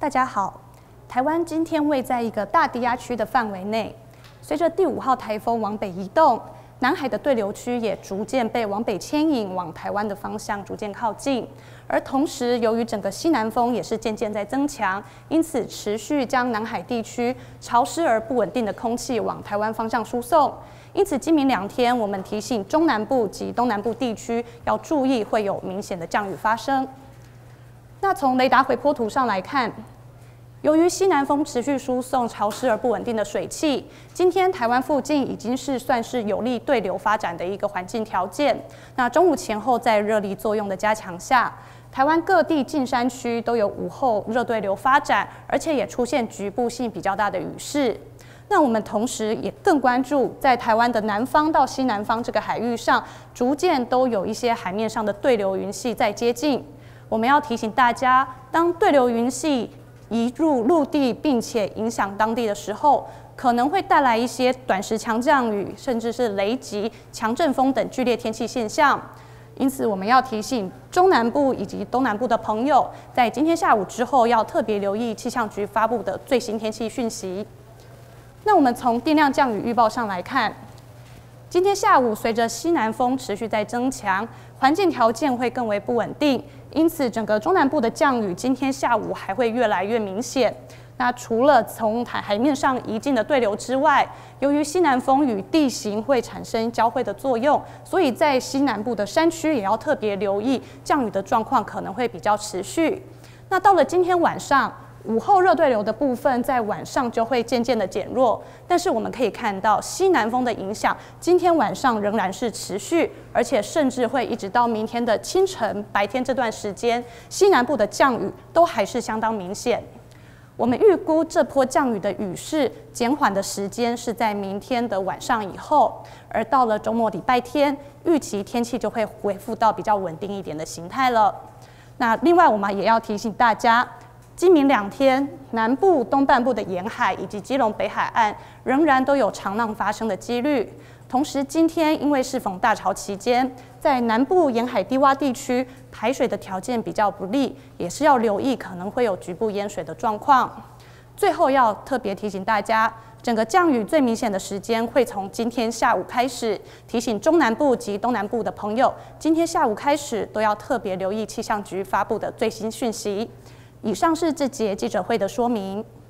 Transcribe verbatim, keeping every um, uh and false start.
大家好，台湾今天位在一个大低压区的范围内，随着第五号台风往北移动，南海的对流区也逐渐被往北牵引，往台湾的方向逐渐靠近。而同时，由于整个西南风也是渐渐在增强，因此持续将南海地区潮湿而不稳定的空气往台湾方向输送。因此，今明两天，我们提醒中南部及东南部地区要注意会有明显的降雨发生。那从雷达回波图上来看，由于西南风持续输送潮湿而不稳定的水汽，今天台湾附近已经是算是有利对流发展的一个环境条件。那中午前后在热力作用的加强下，台湾各地近山区都有午后热对流发展，而且也出现局部性比较大的雨势。那我们同时也更关注，在台湾的南方到西南方这个海域上，逐渐都有一些海面上的对流云系在接近。我们要提醒大家，当对流云系移入陆地，并且影响当地的时候，可能会带来一些短时强降雨，甚至是雷击、强阵风等剧烈天气现象。因此，我们要提醒中南部以及东南部的朋友，在今天下午之后，要特别留意气象局发布的最新天气讯息。那我们从定量降雨预报上来看，今天下午随着西南风持续在增强，环境条件会更为不稳定，因此整个中南部的降雨今天下午还会越来越明显。那除了从海海面上移进的对流之外，由于西南风与地形会产生交汇的作用，所以在西南部的山区也要特别留意降雨的状况可能会比较持续。那到了今天晚上，午后热对流的部分在晚上就会渐渐的减弱，但是我们可以看到西南风的影响，今天晚上仍然是持续，而且甚至会一直到明天的清晨、白天这段时间，西南部的降雨都还是相当明显。我们预估这波降雨的雨势减缓的时间是在明天的晚上以后，而到了周末礼拜天，预期天气就会恢复到比较稳定一点的形态了。那另外，我们也要提醒大家，今明两天，南部、东半部的沿海以及基隆北海岸仍然都有长浪发生的几率。同时，今天因为适逢大潮期间，在南部沿海低洼地区排水的条件比较不利，也是要留意可能会有局部淹水的状况。最后要特别提醒大家，整个降雨最明显的时间会从今天下午开始，提醒中南部及东南部的朋友，今天下午开始都要特别留意气象局发布的最新讯息。以上是这节记者会的说明。